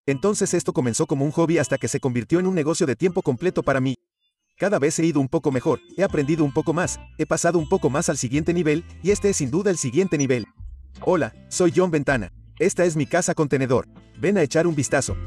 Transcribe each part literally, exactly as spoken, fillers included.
Entonces esto comenzó como un hobby hasta que se convirtió en un negocio de tiempo completo para mí. Cada vez he ido un poco mejor, he aprendido un poco más, he pasado un poco más al siguiente nivel, y este es sin duda el siguiente nivel. Hola, soy John Ventana. Esta es mi casa contenedor. Ven a echar un vistazo.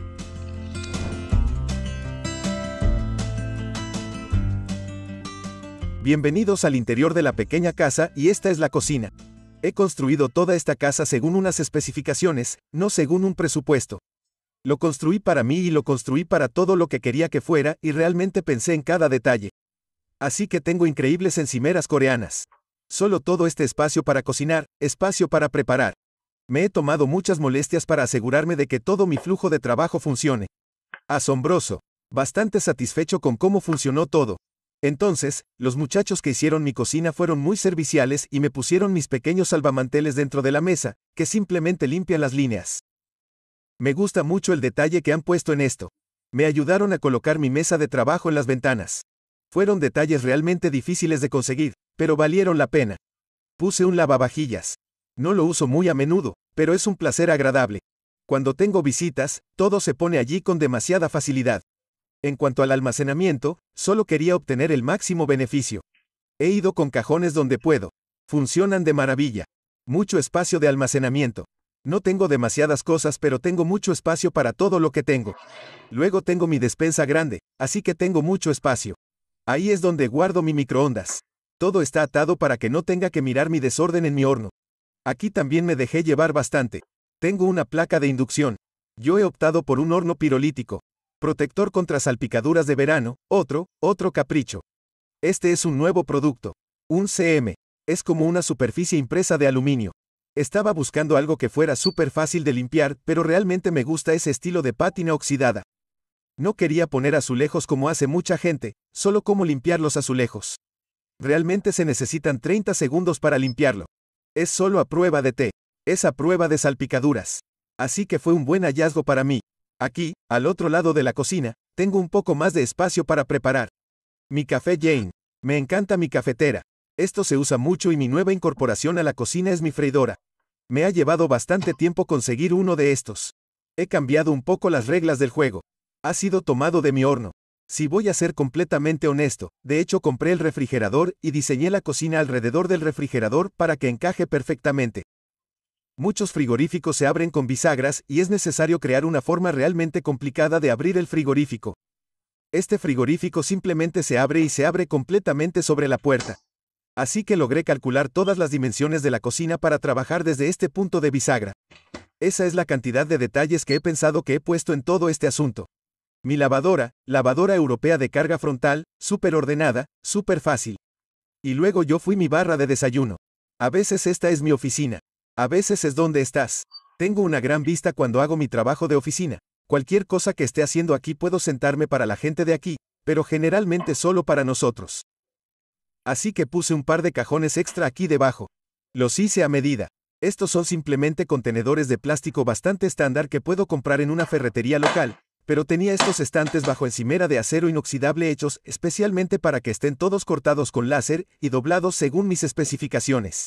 Bienvenidos al interior de la pequeña casa, y esta es la cocina. He construido toda esta casa según unas especificaciones, no según un presupuesto. Lo construí para mí y lo construí para todo lo que quería que fuera, y realmente pensé en cada detalle. Así que tengo increíbles encimeras coreanas. Solo todo este espacio para cocinar, espacio para preparar. Me he tomado muchas molestias para asegurarme de que todo mi flujo de trabajo funcione. Asombroso. Bastante satisfecho con cómo funcionó todo. Entonces, los muchachos que hicieron mi cocina fueron muy serviciales y me pusieron mis pequeños salvamanteles dentro de la mesa, que simplemente limpian las líneas. Me gusta mucho el detalle que han puesto en esto. Me ayudaron a colocar mi mesa de trabajo en las ventanas. Fueron detalles realmente difíciles de conseguir, pero valieron la pena. Puse un lavavajillas. No lo uso muy a menudo, pero es un placer agradable. Cuando tengo visitas, todo se pone allí con demasiada facilidad. En cuanto al almacenamiento, solo quería obtener el máximo beneficio. He ido con cajones donde puedo. Funcionan de maravilla. Mucho espacio de almacenamiento. No tengo demasiadas cosas, pero tengo mucho espacio para todo lo que tengo. Luego tengo mi despensa grande, así que tengo mucho espacio. Ahí es donde guardo mi microondas. Todo está atado para que no tenga que mirar mi desorden en mi horno. Aquí también me dejé llevar bastante. Tengo una placa de inducción. Yo he optado por un horno pirolítico. Protector contra salpicaduras de verano, otro, otro capricho. Este es un nuevo producto. Un C M. Es como una superficie impresa de aluminio. Estaba buscando algo que fuera súper fácil de limpiar, pero realmente me gusta ese estilo de pátina oxidada. No quería poner azulejos como hace mucha gente, solo cómo limpiar los azulejos. Realmente se necesitan treinta segundos para limpiarlo. Es solo a prueba de té. Es a prueba de salpicaduras. Así que fue un buen hallazgo para mí. Aquí, al otro lado de la cocina, tengo un poco más de espacio para preparar. Mi café Jane. Me encanta mi cafetera. Esto se usa mucho y mi nueva incorporación a la cocina es mi freidora. Me ha llevado bastante tiempo conseguir uno de estos. He cambiado un poco las reglas del juego. Ha sido tomado de mi horno. Si voy a ser completamente honesto, de hecho compré el refrigerador y diseñé la cocina alrededor del refrigerador para que encaje perfectamente. Muchos frigoríficos se abren con bisagras y es necesario crear una forma realmente complicada de abrir el frigorífico. Este frigorífico simplemente se abre y se abre completamente sobre la puerta. Así que logré calcular todas las dimensiones de la cocina para trabajar desde este punto de bisagra. Esa es la cantidad de detalles que he pensado que he puesto en todo este asunto. Mi lavadora, lavadora europea de carga frontal, súper ordenada, súper fácil. Y luego yo fui mi barra de desayuno. A veces esta es mi oficina. A veces es donde estás. Tengo una gran vista cuando hago mi trabajo de oficina. Cualquier cosa que esté haciendo aquí puedo sentarme para la gente de aquí, pero generalmente solo para nosotros. Así que puse un par de cajones extra aquí debajo. Los hice a medida. Estos son simplemente contenedores de plástico bastante estándar que puedo comprar en una ferretería local, pero tenía estos estantes bajo encimera de acero inoxidable hechos especialmente para que estén todos cortados con láser y doblados según mis especificaciones.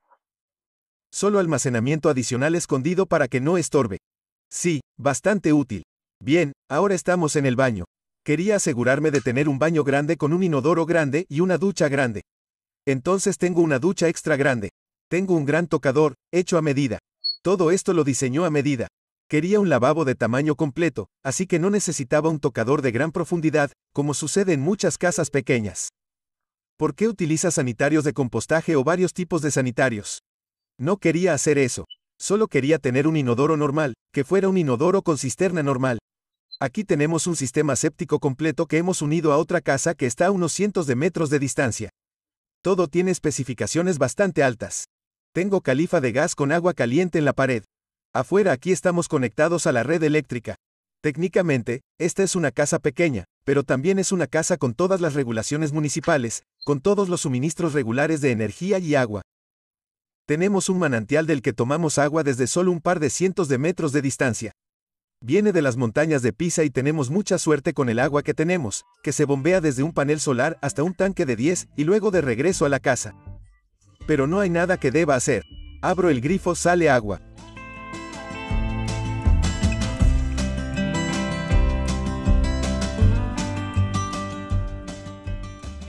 Solo almacenamiento adicional escondido para que no estorbe. Sí, bastante útil. Bien, ahora estamos en el baño. Quería asegurarme de tener un baño grande con un inodoro grande y una ducha grande. Entonces tengo una ducha extra grande. Tengo un gran tocador, hecho a medida. Todo esto lo diseñó a medida. Quería un lavabo de tamaño completo, así que no necesitaba un tocador de gran profundidad, como sucede en muchas casas pequeñas. ¿Por qué utiliza sanitarios de compostaje o varios tipos de sanitarios? No quería hacer eso. Solo quería tener un inodoro normal, que fuera un inodoro con cisterna normal. Aquí tenemos un sistema séptico completo que hemos unido a otra casa que está a unos cientos de metros de distancia. Todo tiene especificaciones bastante altas. Tengo califa de gas con agua caliente en la pared. Afuera aquí estamos conectados a la red eléctrica. Técnicamente, esta es una casa pequeña, pero también es una casa con todas las regulaciones municipales, con todos los suministros regulares de energía y agua. Tenemos un manantial del que tomamos agua desde solo un par de cientos de metros de distancia. Viene de las montañas de Pisa y tenemos mucha suerte con el agua que tenemos, que se bombea desde un panel solar hasta un tanque de diez y luego de regreso a la casa. Pero no hay nada que deba hacer. Abro el grifo, sale agua.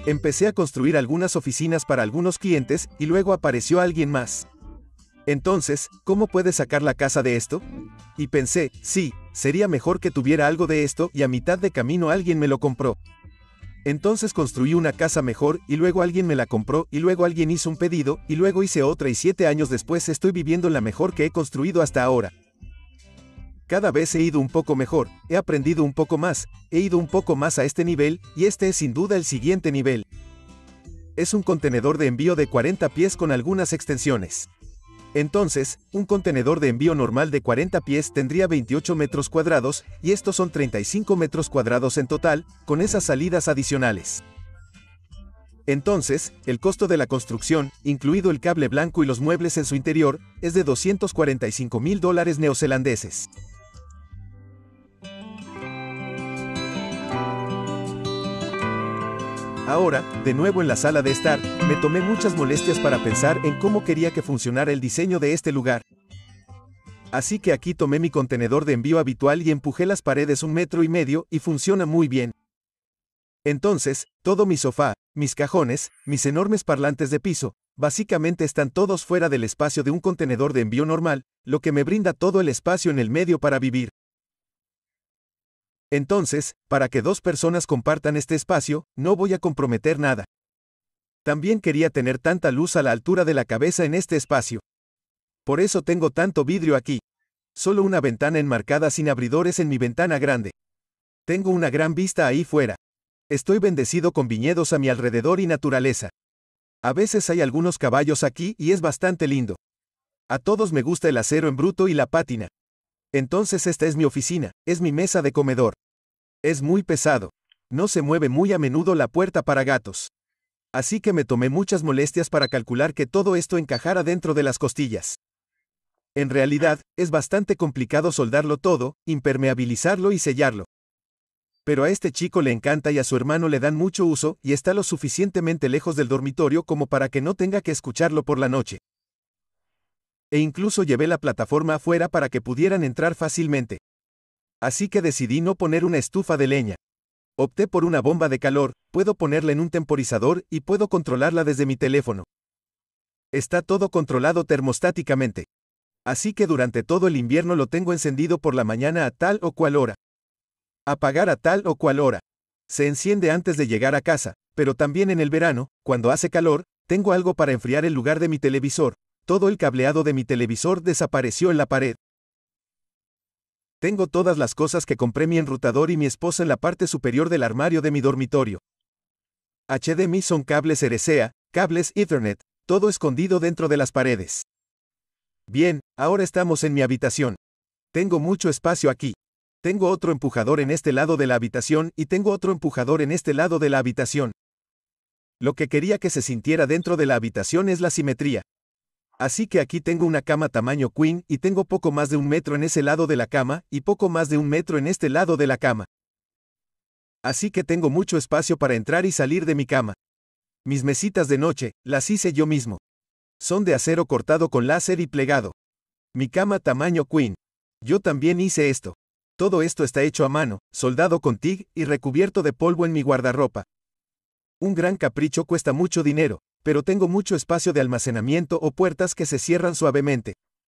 Empecé a construir algunas oficinas para algunos clientes y luego apareció alguien más. Entonces, ¿cómo puedes sacar la casa de esto? Y pensé, sí, sería mejor que tuviera algo de esto y a mitad de camino alguien me lo compró. Entonces construí una casa mejor y luego alguien me la compró y luego alguien hizo un pedido y luego hice otra y siete años después estoy viviendo en la mejor que he construido hasta ahora. Cada vez he ido un poco mejor, he aprendido un poco más, he ido un poco más a este nivel y este es sin duda el siguiente nivel. Es un contenedor de envío de cuarenta pies con algunas extensiones. Entonces, un contenedor de envío normal de cuarenta pies tendría veintiocho metros cuadrados, y estos son treinta y cinco metros cuadrados en total, con esas salidas adicionales. Entonces, el costo de la construcción, incluido el cable blanco y los muebles en su interior, es de doscientos cuarenta y cinco mil dólares neozelandeses. Ahora, de nuevo en la sala de estar, me tomé muchas molestias para pensar en cómo quería que funcionara el diseño de este lugar. Así que aquí tomé mi contenedor de envío habitual y empujé las paredes un metro y medio y funciona muy bien. Entonces, todo mi sofá, mis cajones, mis enormes parlantes de piso, básicamente están todos fuera del espacio de un contenedor de envío normal, lo que me brinda todo el espacio en el medio para vivir. Entonces, para que dos personas compartan este espacio, no voy a comprometer nada. También quería tener tanta luz a la altura de la cabeza en este espacio. Por eso tengo tanto vidrio aquí. Solo una ventana enmarcada sin abridores en mi ventana grande. Tengo una gran vista ahí fuera. Estoy bendecido con viñedos a mi alrededor y naturaleza. A veces hay algunos caballos aquí y es bastante lindo. A todos me gusta el acero en bruto y la pátina. Entonces esta es mi oficina, es mi mesa de comedor. Es muy pesado. No se mueve muy a menudo la puerta para gatos. Así que me tomé muchas molestias para calcular que todo esto encajara dentro de las costillas. En realidad, es bastante complicado soldarlo todo, impermeabilizarlo y sellarlo. Pero a este chico le encanta y a su hermano le dan mucho uso y está lo suficientemente lejos del dormitorio como para que no tenga que escucharlo por la noche. E incluso llevé la plataforma afuera para que pudieran entrar fácilmente. Así que decidí no poner una estufa de leña. Opté por una bomba de calor, puedo ponerla en un temporizador y puedo controlarla desde mi teléfono. Está todo controlado termostáticamente. Así que durante todo el invierno lo tengo encendido por la mañana a tal o cual hora. Apagar a tal o cual hora. Se enciende antes de llegar a casa, pero también en el verano, cuando hace calor, tengo algo para enfriar el lugar de mi televisor. Todo el cableado de mi televisor desapareció en la pared. Tengo todas las cosas que compré mi enrutador y mi esposa en la parte superior del armario de mi dormitorio. H D M I son cables R C A, cables Ethernet, todo escondido dentro de las paredes. Bien, ahora estamos en mi habitación. Tengo mucho espacio aquí. Tengo otro empujador en este lado de la habitación y tengo otro empujador en este lado de la habitación. Lo que quería que se sintiera dentro de la habitación es la simetría. Así que aquí tengo una cama tamaño queen y tengo poco más de un metro en ese lado de la cama y poco más de un metro en este lado de la cama. Así que tengo mucho espacio para entrar y salir de mi cama. Mis mesitas de noche, las hice yo mismo. Son de acero cortado con láser y plegado. Mi cama tamaño queen. Yo también hice esto. Todo esto está hecho a mano, soldado con TIG y recubierto de polvo en mi guardarropa. Un gran capricho cuesta mucho dinero, pero tengo mucho espacio de almacenamiento o puertas que se cierran suavemente.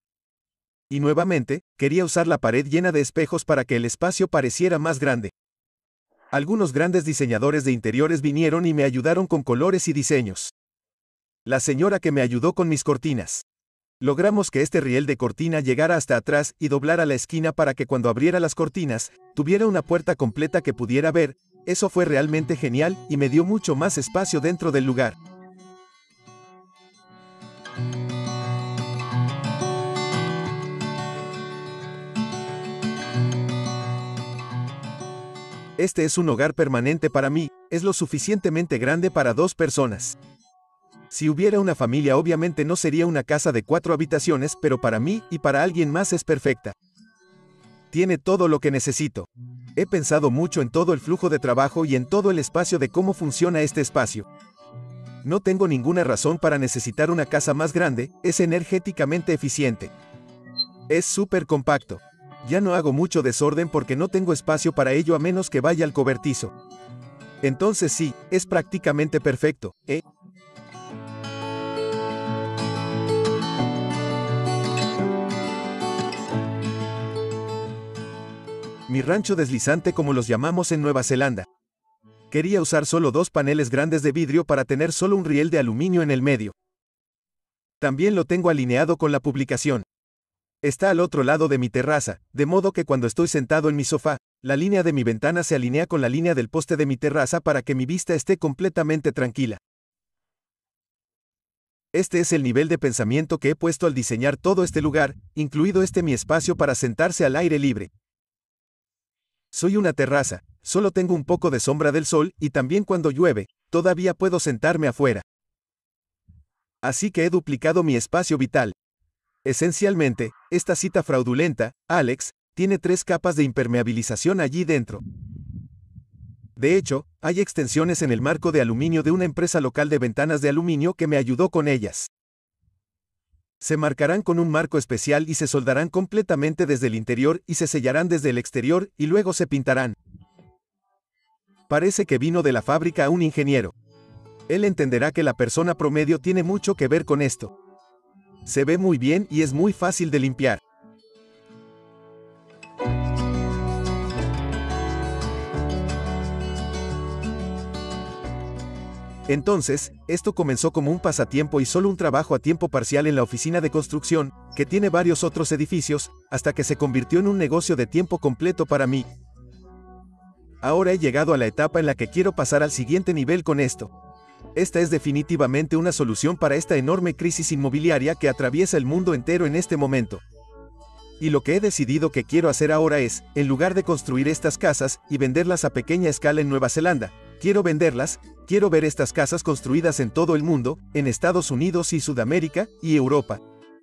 Y nuevamente, quería usar la pared llena de espejos para que el espacio pareciera más grande. Algunos grandes diseñadores de interiores vinieron y me ayudaron con colores y diseños. La señora que me ayudó con mis cortinas. Logramos que este riel de cortina llegara hasta atrás y doblara la esquina para que cuando abriera las cortinas, tuviera una puerta completa que pudiera ver. Eso fue realmente genial y me dio mucho más espacio dentro del lugar. Este es un hogar permanente para mí, es lo suficientemente grande para dos personas. Si hubiera una familia obviamente no sería una casa de cuatro habitaciones, pero para mí y para alguien más es perfecta. Tiene todo lo que necesito. He pensado mucho en todo el flujo de trabajo y en todo el espacio de cómo funciona este espacio. No tengo ninguna razón para necesitar una casa más grande, es energéticamente eficiente. Es súper compacto. Ya no hago mucho desorden porque no tengo espacio para ello a menos que vaya al cobertizo. Entonces sí, es prácticamente perfecto, ¿eh? Mi rancho deslizante, como los llamamos en Nueva Zelanda. Quería usar solo dos paneles grandes de vidrio para tener solo un riel de aluminio en el medio. También lo tengo alineado con la publicación. Está al otro lado de mi terraza, de modo que cuando estoy sentado en mi sofá, la línea de mi ventana se alinea con la línea del poste de mi terraza para que mi vista esté completamente tranquila. Este es el nivel de pensamiento que he puesto al diseñar todo este lugar, incluido este mi espacio para sentarse al aire libre. Soy una terraza, solo tengo un poco de sombra del sol y también cuando llueve, todavía puedo sentarme afuera. Así que he duplicado mi espacio vital. Esencialmente, esta cita fraudulenta, Alex, tiene tres capas de impermeabilización allí dentro. De hecho, hay extensiones en el marco de aluminio de una empresa local de ventanas de aluminio que me ayudó con ellas. Se marcarán con un marco especial y se soldarán completamente desde el interior y se sellarán desde el exterior y luego se pintarán. Parece que vino de la fábrica un ingeniero. Él entenderá que la persona promedio tiene mucho que ver con esto. Se ve muy bien y es muy fácil de limpiar. Entonces, esto comenzó como un pasatiempo y solo un trabajo a tiempo parcial en la oficina de construcción, que tiene varios otros edificios, hasta que se convirtió en un negocio de tiempo completo para mí. Ahora he llegado a la etapa en la que quiero pasar al siguiente nivel con esto. Esta es definitivamente una solución para esta enorme crisis inmobiliaria que atraviesa el mundo entero en este momento. Y lo que he decidido que quiero hacer ahora es, en lugar de construir estas casas y venderlas a pequeña escala en Nueva Zelanda, quiero venderlas, quiero ver estas casas construidas en todo el mundo, en Estados Unidos y Sudamérica, y Europa.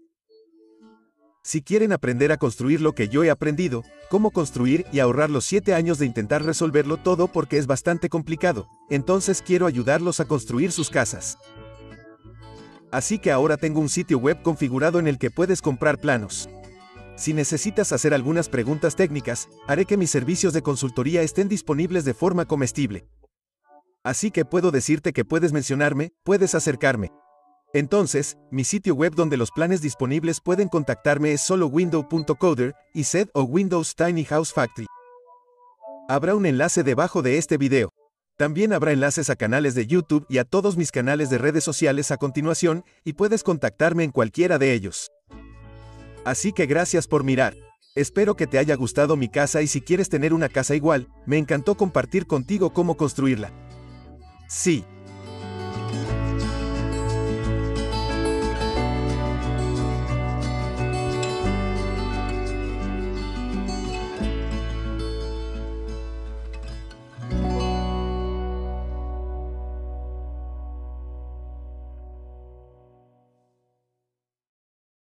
Si quieren aprender a construir lo que yo he aprendido, cómo construir y ahorrar los siete años de intentar resolverlo todo porque es bastante complicado, entonces quiero ayudarlos a construir sus casas. Así que ahora tengo un sitio web configurado en el que puedes comprar planos. Si necesitas hacer algunas preguntas técnicas, haré que mis servicios de consultoría estén disponibles de forma comestible. Así que puedo decirte que puedes mencionarme, puedes acercarme. Entonces, mi sitio web donde los planes disponibles pueden contactarme es solo window punto coder, y Z o Windows Tiny House Factory. Habrá un enlace debajo de este video. También habrá enlaces a canales de YouTube y a todos mis canales de redes sociales a continuación, y puedes contactarme en cualquiera de ellos. Así que gracias por mirar. Espero que te haya gustado mi casa y si quieres tener una casa igual, me encantó compartir contigo cómo construirla. Sí.